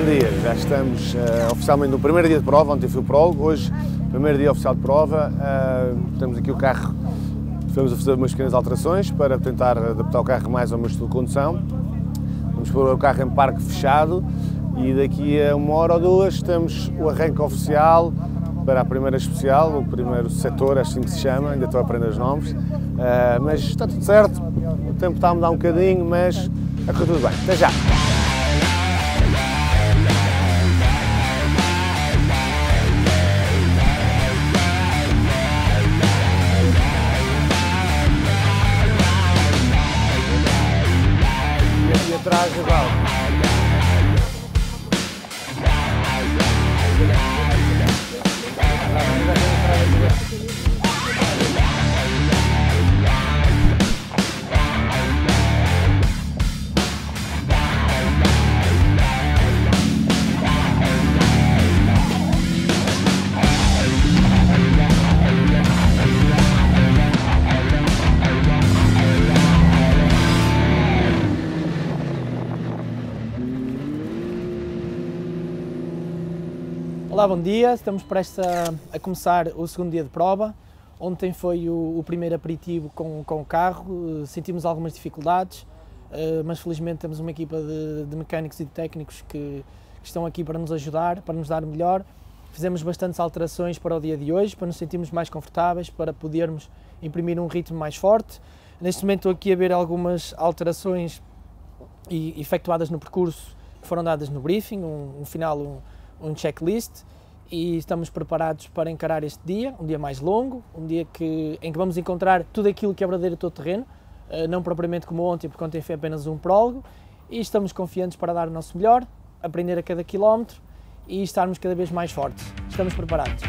dia, já estamos oficialmente no primeiro dia de prova. Ontem foi o prólogo, hoje primeiro dia oficial de prova. Temos aqui o carro, estamos a fazer umas pequenas alterações para tentar adaptar o carro mais ao meu estilo de condução. Vamos pôr o carro em parque fechado e daqui a uma hora ou duas temos o arranque oficial para a primeira especial, o primeiro setor, assim que se chama, ainda estou a aprender os nomes, mas está tudo certo, o tempo está a mudar um bocadinho, mas está tudo bem. Até já! E aqui atrás igual. Olá, bom dia. Estamos prestes a começar o segundo dia de prova. Ontem foi o primeiro aperitivo com o carro, sentimos algumas dificuldades, mas felizmente temos uma equipa de mecânicos e de técnicos que estão aqui para nos ajudar, para nos dar o melhor. Fizemos bastantes alterações para o dia de hoje, para nos sentirmos mais confortáveis, para podermos imprimir um ritmo mais forte. Neste momento estou aqui a ver algumas alterações efetuadas no percurso que foram dadas no briefing, um checklist, e estamos preparados para encarar este dia, um dia mais longo, um dia em que vamos encontrar tudo aquilo que é verdadeiro todo-terreno, não propriamente como ontem, porque ontem foi apenas um prólogo, e estamos confiantes para dar o nosso melhor, aprender a cada quilómetro e estarmos cada vez mais fortes. Estamos preparados.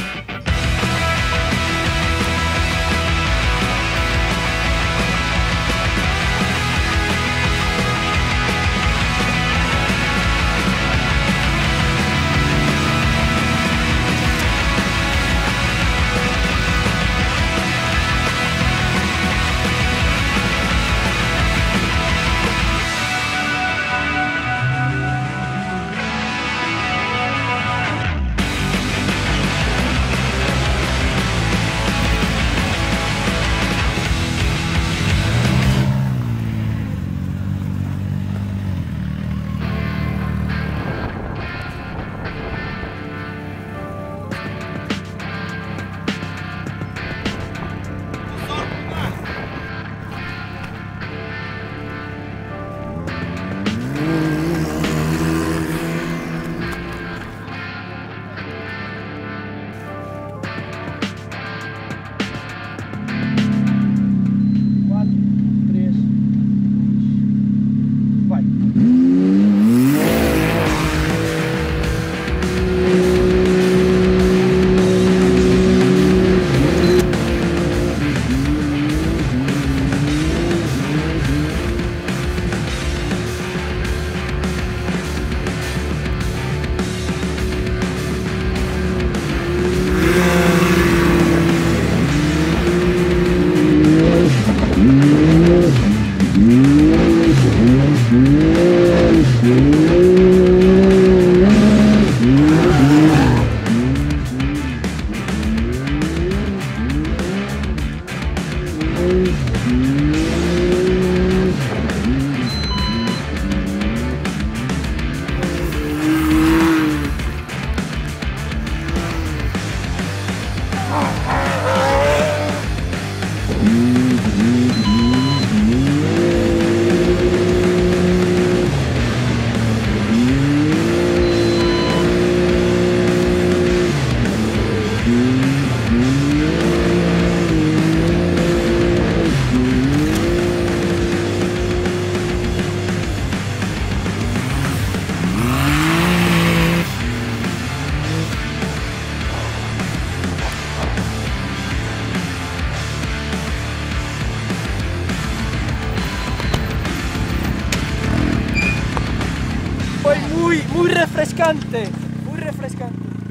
Muy refrescante, muy refrescante.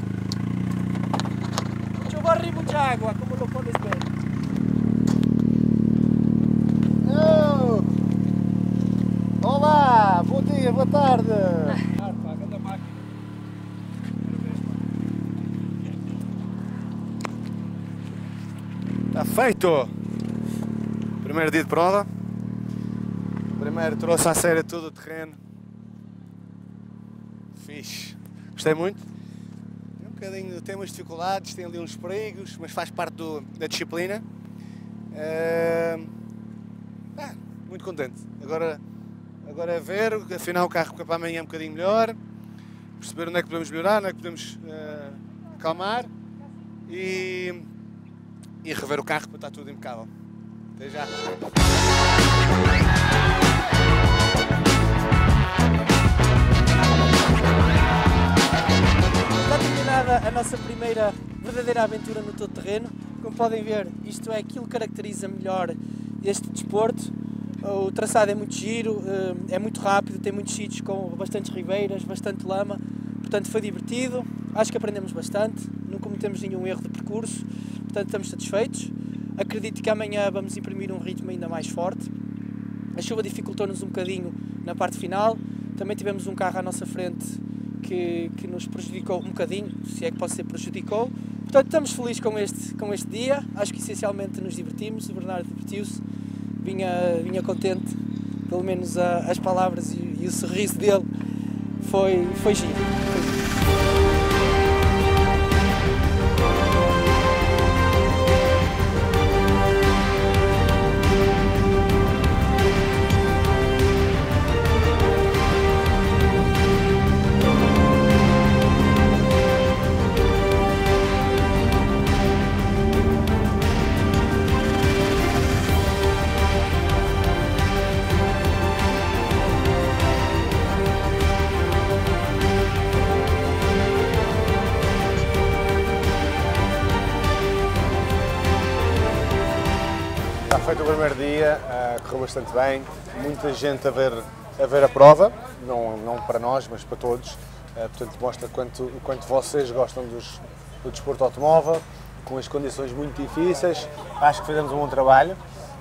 Mucho barro y mucha agua, como lo puedes ver. Olá, bom dia, boa tarde. Paga da máquina. Feito! Primeiro dia de prova. Primeiro trouxe à série todo o terreno. Fixe. Gostei muito. Um bocadinho, tem umas dificuldades, tem ali uns perigos, mas faz parte da disciplina. Muito contente. Agora é ver, afinal o carro para amanhã é um bocadinho melhor, perceber onde é que podemos melhorar, onde é que podemos acalmar e rever o carro para estar tudo impecável. Até já! Está terminada a nossa primeira verdadeira aventura no todo terreno. Como podem ver, isto é aquilo que caracteriza melhor este desporto. O traçado é muito giro, é muito rápido, tem muitos sítios com bastantes ribeiras, bastante lama, portanto foi divertido, acho que aprendemos bastante, não cometemos nenhum erro de percurso, portanto estamos satisfeitos. Acredito que amanhã vamos imprimir um ritmo ainda mais forte. A chuva dificultou-nos um bocadinho na parte final, também tivemos um carro à nossa frente que nos prejudicou um bocadinho, se é que pode ser prejudicou. Portanto estamos felizes com este dia, acho que essencialmente nos divertimos, o Bernardo divertiu-se. Vinha contente, pelo menos as palavras e o sorriso dele foi giro. Está feito o primeiro dia, correu bastante bem, muita gente a ver a prova, não para nós, mas para todos, portanto mostra o quanto vocês gostam do desporto automóvel, com as condições muito difíceis, acho que fizemos um bom trabalho,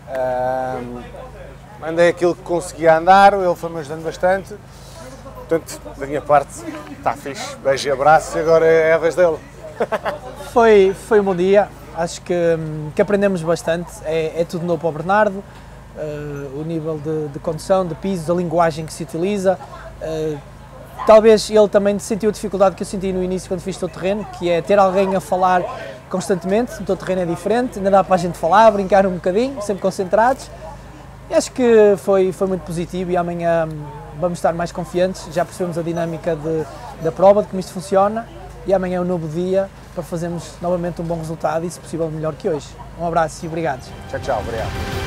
andei aquilo que conseguia andar, ele foi-me ajudando bastante, portanto da minha parte está fixe, beijo e abraço e agora é a vez dele. Foi um bom dia. Acho que aprendemos bastante, é tudo novo para o Bernardo, o nível de condução, de pisos, a linguagem que se utiliza. Talvez ele também sentiu a dificuldade que eu senti no início quando fiz todo terreno, que é ter alguém a falar constantemente. No todo terreno é diferente, ainda dá para a gente falar, brincar um bocadinho, sempre concentrados. E acho que foi muito positivo e amanhã vamos estar mais confiantes, já percebemos a dinâmica da prova, de como isto funciona. E amanhã é um novo dia para fazermos novamente um bom resultado e, se possível, melhor que hoje. Um abraço e obrigado. Tchau, obrigado.